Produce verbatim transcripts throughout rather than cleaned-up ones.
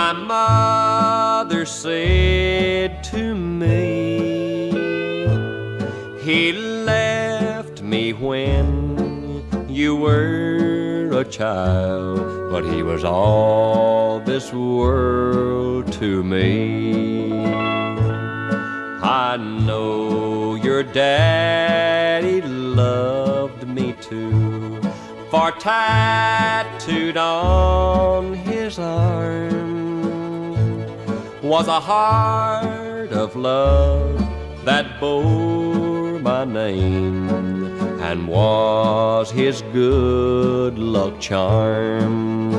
My mother said to me, he left me when you were a child, but he was all this world to me. I know your daddy loved me too, for tattooed on his arm was a heart of love that bore my name and was his good luck charm.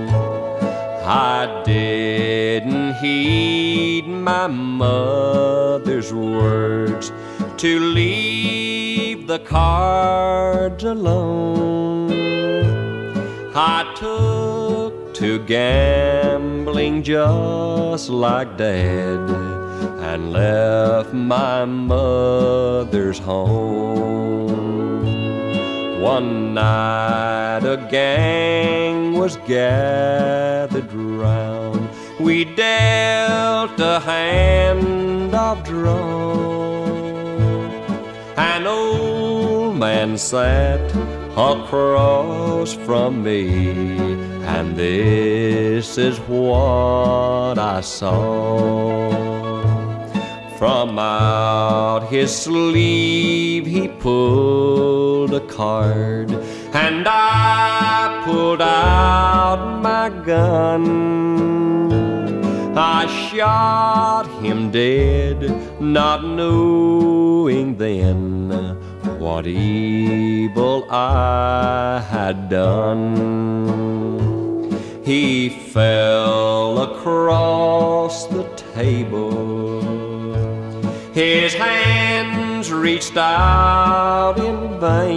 I didn't heed my mother's words to leave the cards alone. I took to gambling just like Dad and left my mother's home. One night a gang was gathered round. We dealt a hand of draw. An old man sat across from me, and this is what I saw. From out his sleeve he pulled a card, and I pulled out my gun. I shot him dead, not knowing then what evil I had done. He fell across the table. His hands reached out in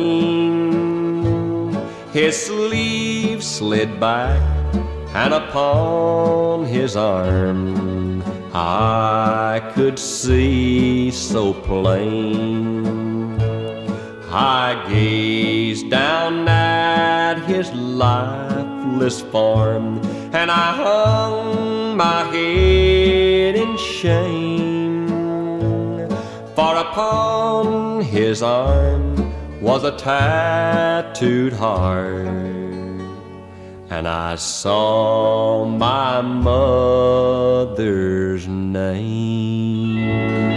vain. His sleeve slid back, and upon his arm I could see so plain. I gazed down at his lifeless form, and I hung my head in shame. For upon his arm was a tattooed heart, and I saw my mother's name.